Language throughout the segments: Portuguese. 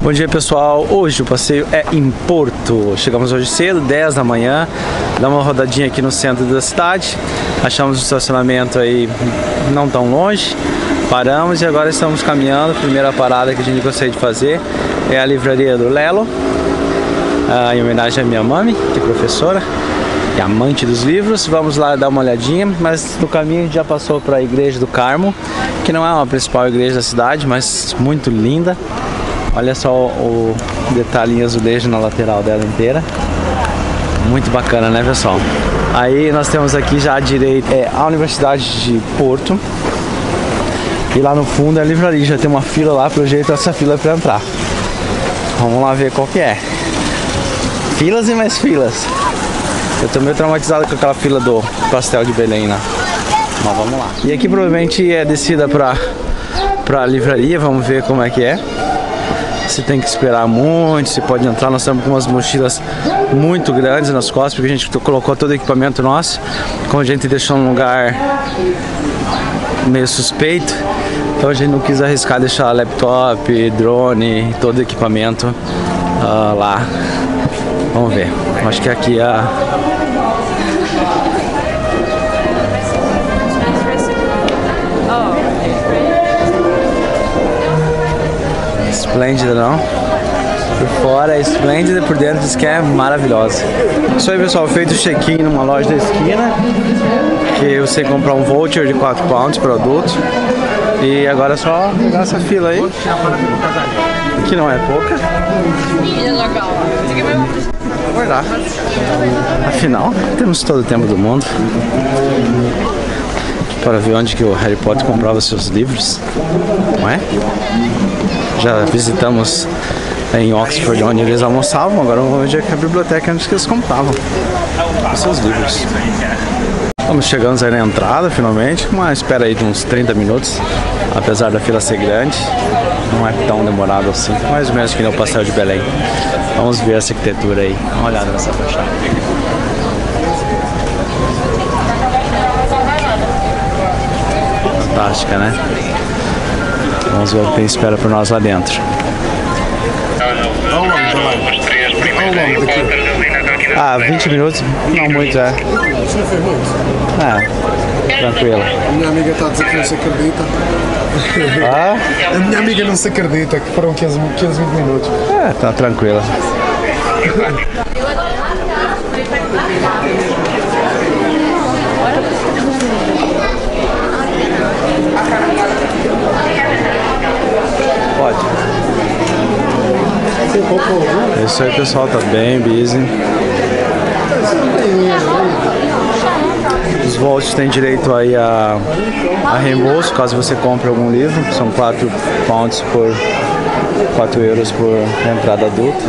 Bom dia, pessoal, hoje o passeio é em Porto. Chegamos hoje cedo, 10 da manhã, dá uma rodadinha aqui no centro da cidade, achamos um estacionamento aí não tão longe, paramos e agora estamos caminhando. A primeira parada que a gente gostaria de fazer é a livraria do Lelo, em homenagem à minha mãe, que é professora e amante dos livros. Vamos lá dar uma olhadinha, mas no caminho a gente já passou para a Igreja do Carmo, que não é a principal igreja da cidade, mas muito linda. Olha só o detalhe em azulejo na lateral dela inteira. Muito bacana, né, pessoal? Aí nós temos aqui já à direita a Universidade de Porto. E lá no fundo é a livraria. Já tem uma fila lá, pelo jeito essa fila é para entrar. Vamos lá ver qual que é. Filas e mais filas. Eu tô meio traumatizado com aquela fila do pastel de Belém, né? Mas vamos lá. E aqui provavelmente é descida pra livraria. Vamos ver como é que é. Você tem que esperar muito, você pode entrar. Nós estamos com umas mochilas muito grandes nas costas, porque a gente colocou todo o equipamento nosso. Como a gente deixou num lugar meio suspeito, então a gente não quis arriscar deixar laptop, drone, todo o equipamento lá. Vamos ver. Acho que aqui é a... Esplêndida, não? Por fora é esplêndida, por dentro diz que é maravilhosa. Isso aí, pessoal, feito o check-in numa loja da esquina, que você compra um voucher de 4 pounds por adulto. E agora é só pegar essa fila aí, que não é pouca. Aguardar. Afinal, temos todo o tempo do mundo para ver onde que o Harry Potter comprava seus livros, não é? Já visitamos em Oxford, onde eles almoçavam. Agora vamos ver a biblioteca onde eles compravam os seus livros. Estamos chegando aí na entrada, finalmente. Uma espera aí de uns 30 minutos, apesar da fila ser grande. Não é tão demorado assim, mais ou menos que nem o pastel de Belém. Vamos ver essa arquitetura aí. Dá uma olhada nessa fachada. Fantástica, né? Vamos ver o que tem espera por nós lá dentro. Ah, 20 minutos? Não muito, é. Tranquilo. A minha amiga está a dizer que não se acredita. A minha amiga não se acredita que foram 15, 20 minutos. Tá tranquilo. Pode. É isso aí, pessoal, tá bem busy. Os voos têm direito aí a reembolso caso você compre algum livro. São 4 pounds por 4 euros por entrada adulta.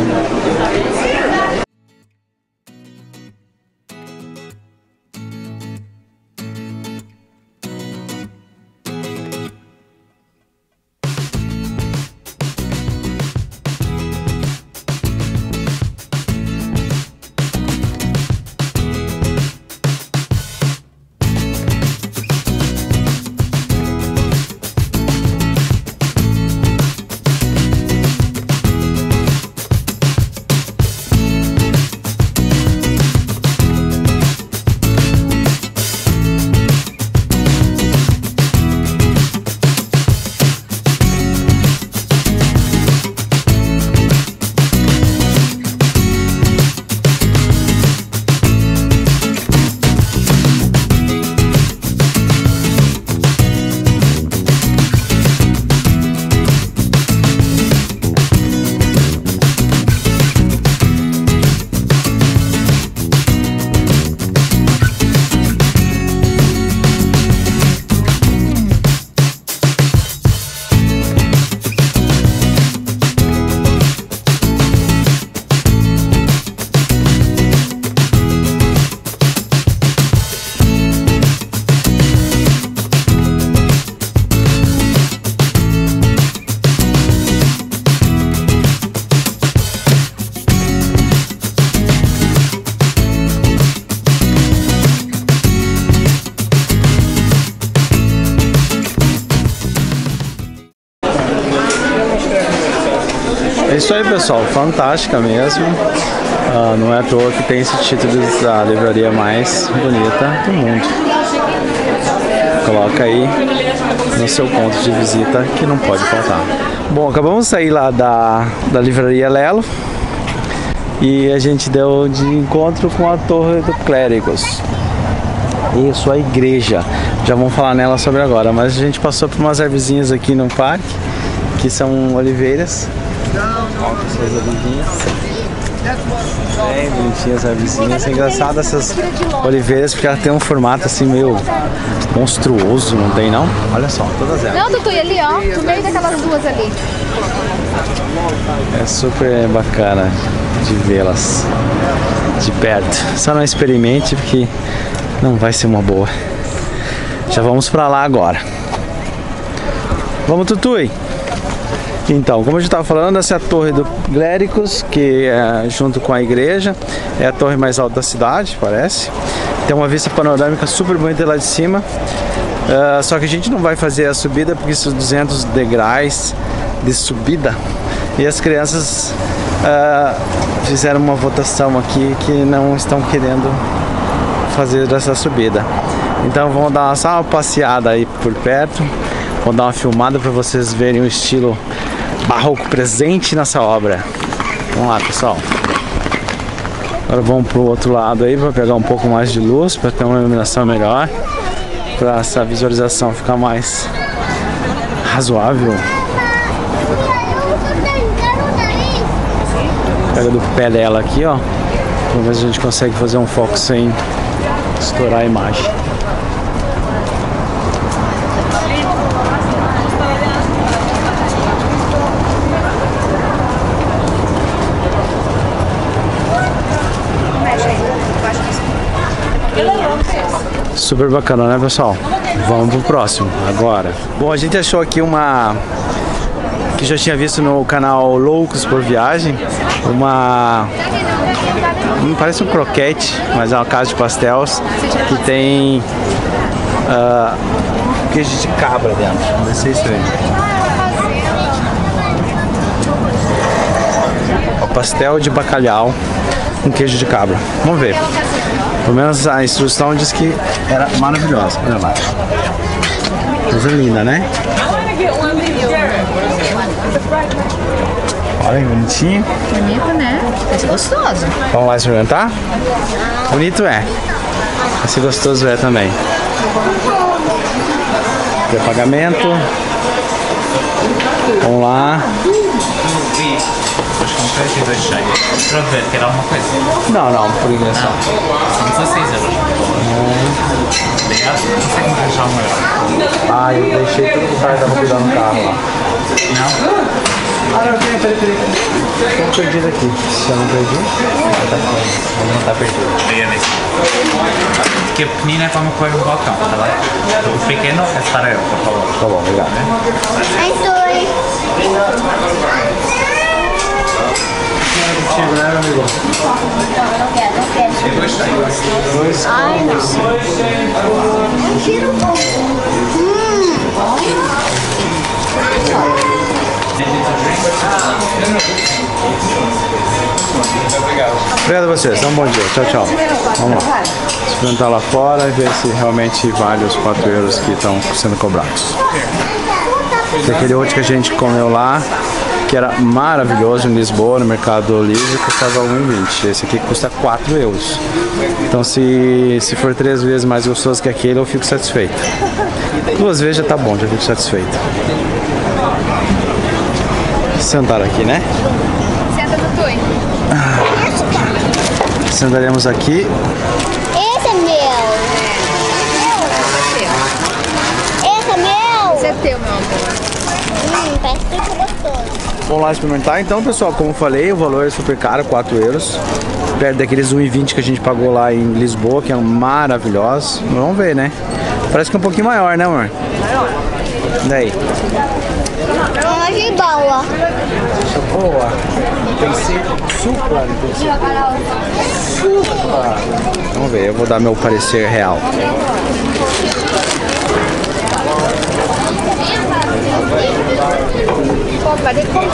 É isso aí, pessoal, fantástica mesmo. Não é à toa que tem esse título da livraria mais bonita do mundo. Coloca aí no seu ponto de visita que não pode faltar. Bom, acabamos de sair lá da livraria Lelo e a gente deu de encontro com a Torre do Clérigos. Isso, a igreja. Já vamos falar nela sobre agora, mas a gente passou por umas árvorezinhas aqui no parque, que são oliveiras. Olha essas olivinhas. Bem bonitinhas as árvorezinhas. É engraçado essas oliveiras porque elas têm um formato assim meio monstruoso, não tem não? Olha só, todas elas. Não, Tutu, ali ó, no meio daquelas duas ali. É super bacana de vê-las de perto. Só não experimente porque não vai ser uma boa. Já vamos pra lá agora. Vamos, Tutui? Então, como eu já estava falando, essa é a Torre do Clérigos, que é junto com a igreja, é a torre mais alta da cidade, parece. Tem uma vista panorâmica super bonita lá de cima. Só que a gente não vai fazer a subida porque são 200 degraus de subida. E as crianças fizeram uma votação aqui que não estão querendo fazer essa subida. Então vamos dar só uma passeada aí por perto. Vou dar uma filmada para vocês verem o estilo barroco presente nessa obra. Vamos lá, pessoal. Agora vamos pro outro lado aí para pegar um pouco mais de luz, para ter uma iluminação melhor, para essa visualização ficar mais razoável. Pega do pé dela aqui, ó. Vamos ver se a gente consegue fazer um foco sem estourar a imagem. Super bacana, né, pessoal? Vamos pro próximo agora. Bom, a gente achou aqui uma que já tinha visto no canal Loucos por Viagem, não parece um croquete, mas é uma casa de pastéis que tem queijo de cabra dentro. Vamos ver se é estranho. O pastel de bacalhau com queijo de cabra. Vamos ver. Pelo menos a instrução diz que era maravilhosa. Olha lá. Coisa linda, né? Olha que bonitinho. Bonito, né? Vai ser gostoso. Vamos lá experimentar? Bonito é. Vai ser gostoso é também. Pré-pagamento. Vamos lá. Para ver, quer alguma coisa? Não, por ingresso. São 16 euros. Obrigado. Consegue me deixar um euro? Ah, eu deixei tudo o cara da roupa no carro lá. Não? Ah, não, peraí. Estou perdido aqui. Se eu não perdi, Não está perdido. Obrigado. Porque a pequenina é para me pôr no balcão, está bem? O pequeno é para eu, por favor. tá bom, obrigado. Não quero. Ai, não. Obrigado a vocês, dá um bom dia, tchau. Vamos lá. Experimentar lá fora e ver se realmente vale os 4 euros que estão sendo cobrados. Tem aquele outro que a gente comeu lá, que era maravilhoso em Lisboa, no Mercado Livre, custava 1,20. Esse aqui custa 4 euros. Então se for 3 vezes mais gostoso que aquele, eu fico satisfeito. 2 vezes já tá bom, já fico satisfeito. Sentar aqui, né? Senta no Tui. Sentaremos aqui. Esse é meu. Esse é meu. Esse é teu, meu amor. Parece que é gostoso. Vamos lá experimentar. Então, pessoal, como eu falei, o valor é super caro, 4 euros. Perto daqueles 1,20 que a gente pagou lá em Lisboa, que é maravilhosos. Vamos ver, né? Parece que é um pouquinho maior, né, amor? Daí. Uma de boa. Boa. Tem que ser supla. Vamos ver, eu vou dar meu parecer real. Vai ter que comer.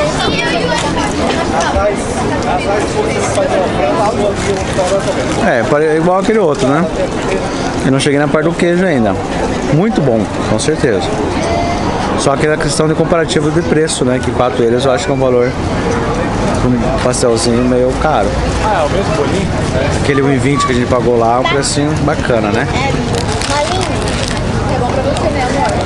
É igual aquele outro, né? Eu não cheguei na parte do queijo ainda. Muito bom, com certeza. Só aquela questão de comparativo de preço, né? Que 4 euros eu acho que é um valor, um pastelzinho meio caro. Ah, é o mesmo bolinho? Aquele 1,20 que a gente pagou lá, um precinho bacana, né? É bom pra você, né, amor?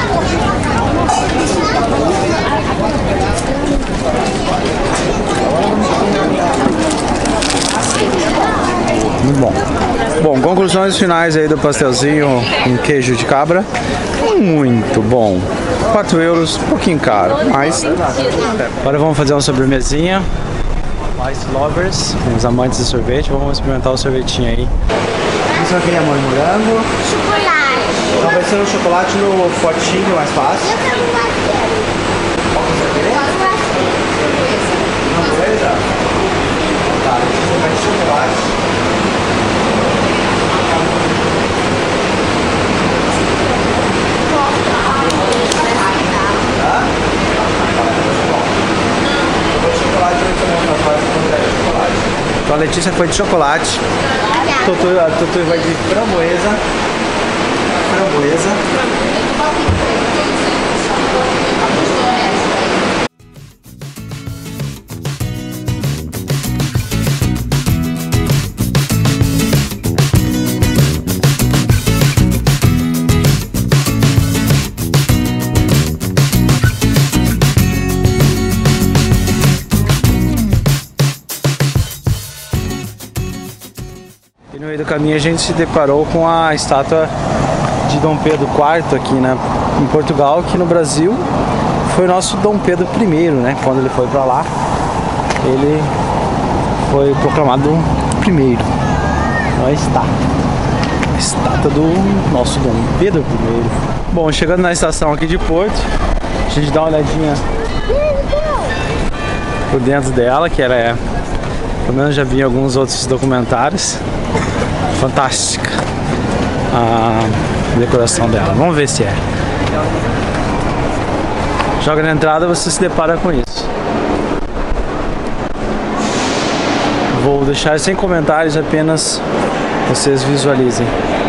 Muito bom. Bom, conclusões finais aí do pastelzinho com queijo de cabra. Muito bom. 4 euros, um pouquinho caro, mas agora vamos fazer uma sobremesinha. Ice lovers, os amantes de sorvete, vamos experimentar o sorvetinho aí. Isso aqui é morango. Chocolate. Então vai ser um chocolate no potinho mais fácil. Eu quero um daquele. Qual que você quer? Framboesa? Tá, você vai de chocolate. Então a Letícia foi de chocolate, a Tutu vai de framboesa. E no meio do caminho a gente se deparou com a estátua de Dom Pedro IV aqui, né, em Portugal, que no Brasil foi o nosso Dom Pedro I, né? Quando ele foi para lá, ele foi proclamado primeiro. Então aí está a estátua do nosso Dom Pedro I. Bom, chegando na estação aqui de Porto, a gente dá uma olhadinha por dentro dela, que ela é, pelo menos já vi em alguns outros documentários. Fantástica a decoração dela. Vamos ver se é. Joga na entrada, você se depara com isso. Vou deixar sem comentários, apenas vocês visualizem.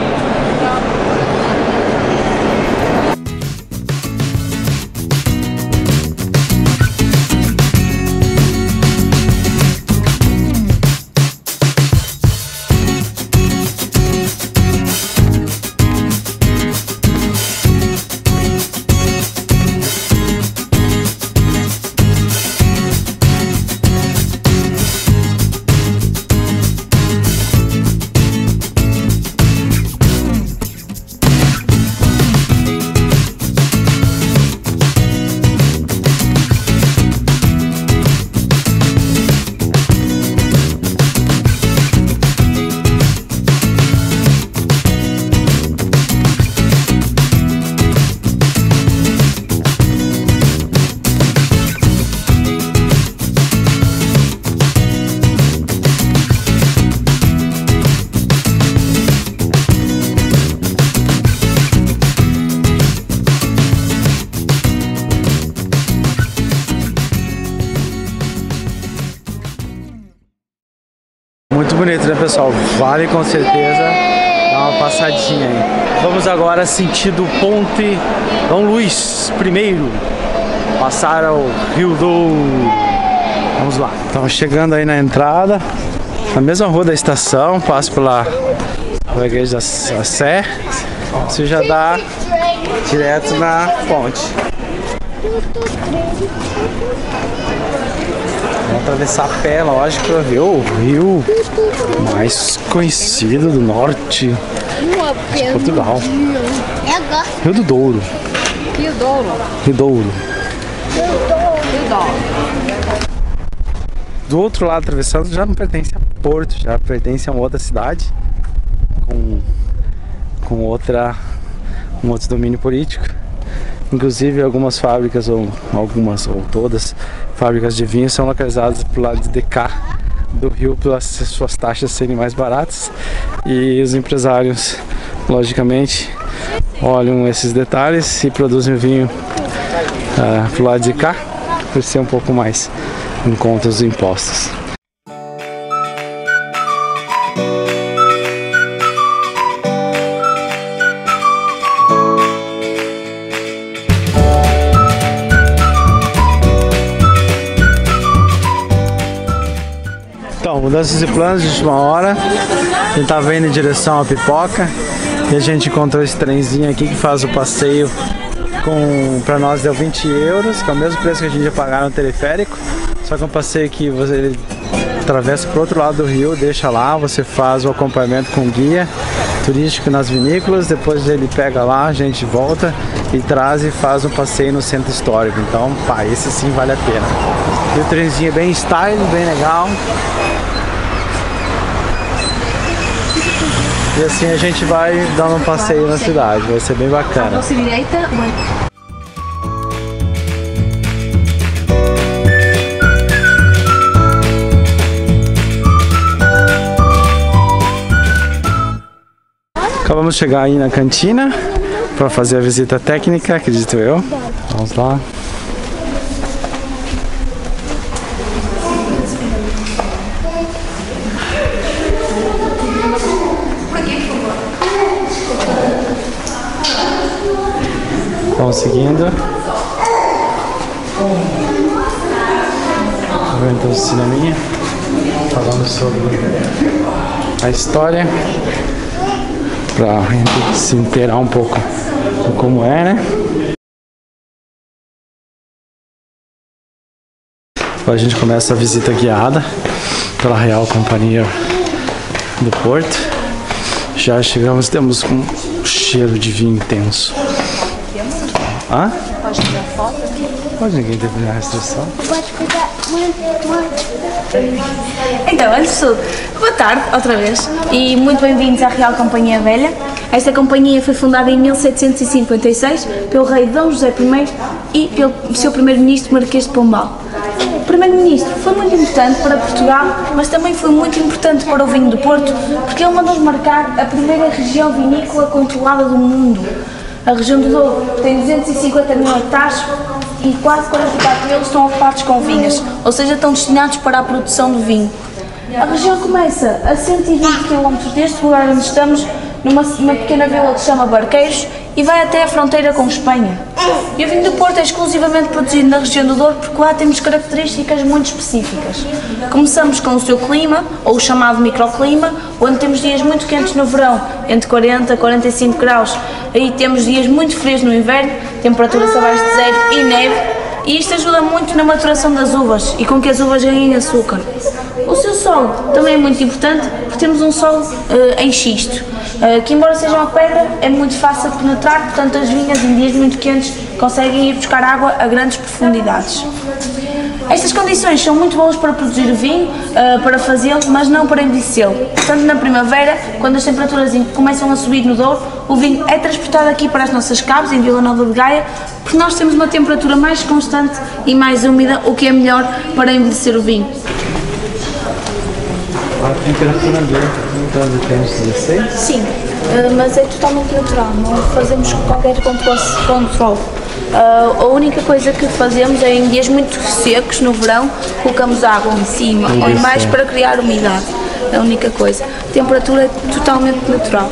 Muito bonito, né, pessoal? Vale com certeza dar uma passadinha aí. Vamos agora sentido Ponte Dom Luís I, passar ao Rio Douro. Vamos lá. Estamos chegando aí na entrada, na mesma rua da estação, passo pela igreja da Sé. Você já dá direto na ponte. Vamos atravessar a pé, lógico, para ver o rio mais conhecido do norte de Portugal. Rio do Douro. Rio Douro. Rio Douro. Rio Douro. Do outro lado, atravessando, já não pertence a Porto, já pertence a uma outra cidade com um outro domínio político. Inclusive algumas fábricas, ou todas, fábricas de vinho são localizadas pro lado de cá do rio, pelas suas taxas serem mais baratas, e os empresários, logicamente, olham esses detalhes e produzem o vinho pro lado de cá, por ser um pouco mais em conta dos impostos. Então, mudanças de planos de última hora. A gente tava indo em direção à Pipoca e a gente encontrou esse trenzinho aqui que faz o passeio pra nós deu 20 euros, que é o mesmo preço que a gente ia pagar no teleférico, só que é um passeio que ele atravessa pro outro lado do rio, deixa lá, você faz o acompanhamento com guia turístico nas vinícolas, depois ele pega lá, a gente volta e traz e faz um passeio no centro histórico. Então, pá, esse sim vale a pena. E o trenzinho é bem style, bem legal. E assim a gente vai dando um passeio na cidade, vai ser bem bacana. Acabamos de chegar aí na cantina para fazer a visita técnica, acredito eu. Vamos lá. Vamos seguindo. Vendo o cineminha, falando sobre a história, pra gente se inteirar um pouco de como é, né? Agora a gente começa a visita guiada pela Real Companhia do Porto. Já chegamos, temos um cheiro de vinho intenso. Hã? Pode tirar foto? Pode, ninguém teve nenhuma restrição. Pode cuidar muito. Então, antes de tudo, boa tarde outra vez e muito bem-vindos à Real Companhia Velha. Esta companhia foi fundada em 1756 pelo rei Dom José I e pelo seu primeiro-ministro Marquês de Pombal. O primeiro-ministro foi muito importante para Portugal, mas também foi muito importante para o vinho do Porto, porque ele mandou marcar a primeira região vinícola controlada do mundo. A região do Douro tem 250 mil hectares e quase 44 deles estão ocupados com vinhas, ou seja, estão destinados para a produção do vinho. A região começa a 120 km deste lugar onde estamos, numa pequena vila que se chama Barqueiros, e vai até a fronteira com Espanha. E o vinho do Porto é exclusivamente produzido na região do Douro porque lá temos características muito específicas. Começamos com o seu clima, ou o chamado microclima, onde temos dias muito quentes no verão, entre 40 a 45 graus. Aí temos dias muito frios no inverno, temperaturas abaixo de zero e neve, e isto ajuda muito na maturação das uvas e com que as uvas ganhem açúcar. O seu solo também é muito importante porque temos um solo em xisto, que embora seja uma pedra é muito fácil de penetrar, portanto as vinhas em dias muito quentes conseguem ir buscar água a grandes profundidades. Estas condições são muito boas para produzir o vinho, para fazê-lo, mas não para envelhecê-lo. Portanto, na primavera, quando as temperaturas começam a subir no Douro, o vinho é transportado aqui para as nossas caves, em Vila Nova de Gaia, porque nós temos uma temperatura mais constante e mais úmida, o que é melhor para envelhecer o vinho. A temperatura ambiente temos 16? Sim, mas é totalmente natural, não fazemos qualquer controle. A única coisa que fazemos é em dias muito secos, no verão, colocamos água em cima ou em baixo para criar umidade. É a única coisa. A temperatura é totalmente natural.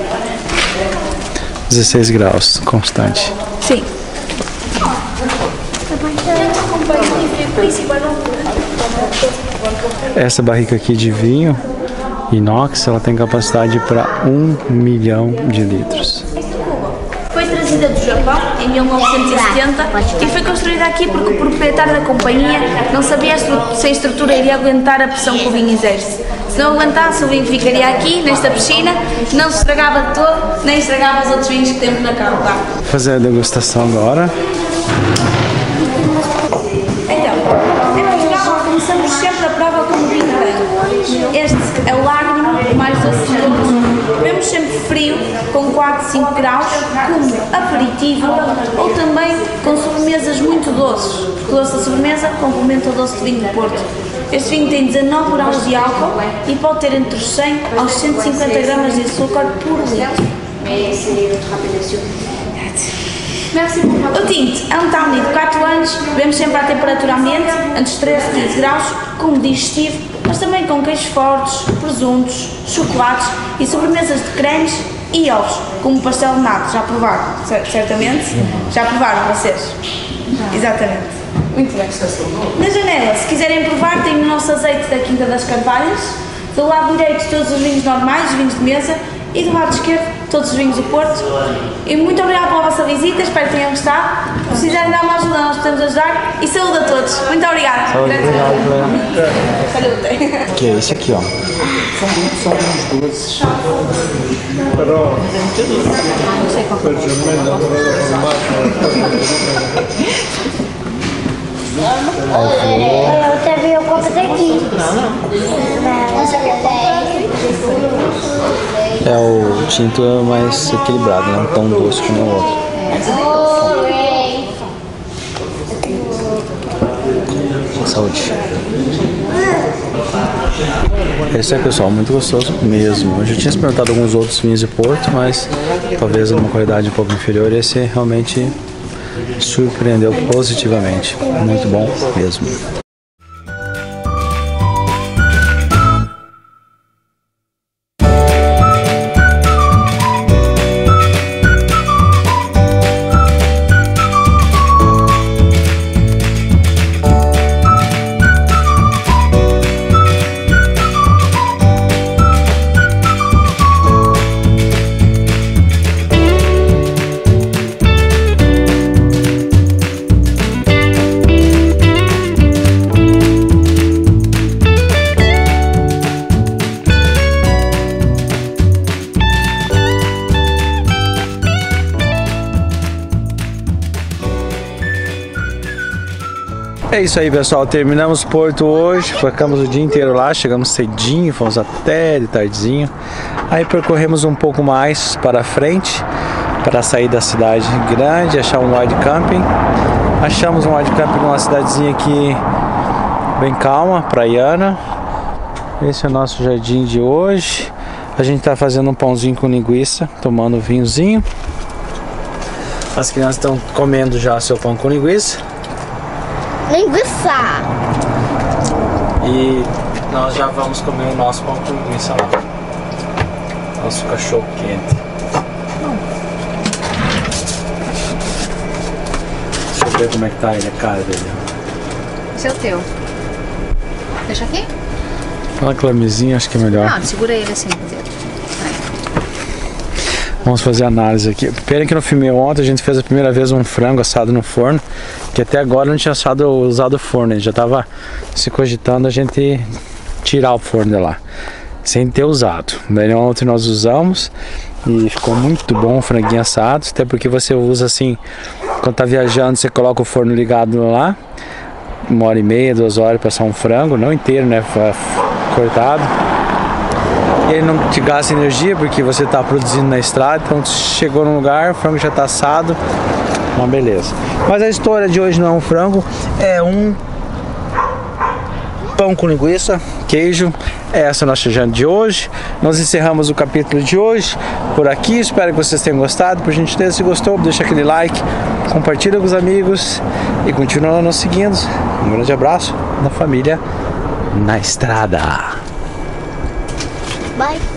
16 graus, constante. Sim. Essa barrica aqui de vinho inox, ela tem capacidade para 1 milhão de litros. Foi trazida do Japão em 1970 e foi construída aqui porque o proprietário da companhia não sabia se a estrutura iria aguentar a pressão que o vinho exerce. Se não aguentasse, o vinho ficaria aqui, nesta piscina, não se estragava de todo, nem estragava os outros vinhos que temos na carro. Vou fazer a degustação agora. Então, em Portugal começamos sempre a prova com o vinho branco. Este é o Lágrima, mais doce de todos. Bebemos sempre frio, com 4, 5 graus, como aperitivo ou também com sobremesas muito doces, porque o doce da sobremesa complementa o doce de vinho do Porto. Este vinho tem 19 graus de álcool e pode ter entre os 100 aos 150 gramas de açúcar por litro. O tinto é um tawny de 4 anos, bebemos sempre à temperatura ambiente, entre os 13 e 15 graus, como digestivo, mas também com queijos fortes, presuntos, chocolates e sobremesas de cremes e ovos, como pastel de nata. Já provaram, certamente? Já provaram vocês? Exatamente. Muito bem. Na janela, se quiserem provar, tem o nosso azeite da Quinta das Carvalhas. Do lado direito, todos os vinhos normais, vinhos de mesa. E do lado esquerdo, todos os vinhos do Porto. E muito obrigada pela vossa visita, espero que tenham gostado. Se precisarem dar uma ajuda, nós podemos ajudar. E saúde a todos. Muito obrigada. Saúde, obrigado. Saúde. Que é esse aqui, ó. São uns doces. Eu até vi o copo daqui. É o tinto mais equilibrado, não tão doce como o outro. Saúde. É isso aí, pessoal, muito gostoso mesmo. Eu já tinha experimentado alguns outros vinhos de Porto, mas talvez uma qualidade um pouco inferior. Esse realmente surpreendeu positivamente. Muito bom mesmo. É isso aí, pessoal, terminamos Porto hoje, ficamos o dia inteiro lá, chegamos cedinho, fomos até de tardezinho, aí percorremos um pouco mais para frente, para sair da cidade grande, achar um wide camping. Achamos um wide camping numa cidadezinha aqui bem calma, praiana. Esse é o nosso jardim de hoje. A gente está fazendo um pãozinho com linguiça, tomando vinhozinho. As crianças estão comendo já seu pão com linguiça. Linguiça. E nós já vamos comer o nosso pão com linguiça lá. Nosso cachorro quente. Deixa eu ver como é que tá ele, a cara dele. Esse é o teu. Deixa aqui? Aquela clamezinha, acho que é melhor. Não, segura ele assim, quer dizer. Vamos fazer a análise aqui. Pena que no filme ontem a gente fez a primeira vez um frango assado no forno, que até agora não tinha usado o forno, a gente já estava se cogitando a gente tirar o forno de lá, sem ter usado. Daí ontem nós usamos e ficou muito bom o franguinho assado, até porque você usa assim, quando tá viajando você coloca o forno ligado lá, 1h30, 2 horas para assar um frango, não inteiro, né, cortado. E ele não te gasta energia porque você está produzindo na estrada, então chegou num lugar, o frango já está assado, uma beleza. Mas a história de hoje não é um frango, é um pão com linguiça, queijo. Essa é a nossa janta de hoje. Nós encerramos o capítulo de hoje por aqui, espero que vocês tenham gostado. Por gentileza, se gostou, deixa aquele like, compartilha com os amigos e continua nos seguindo. Um grande abraço da família na estrada. Bye.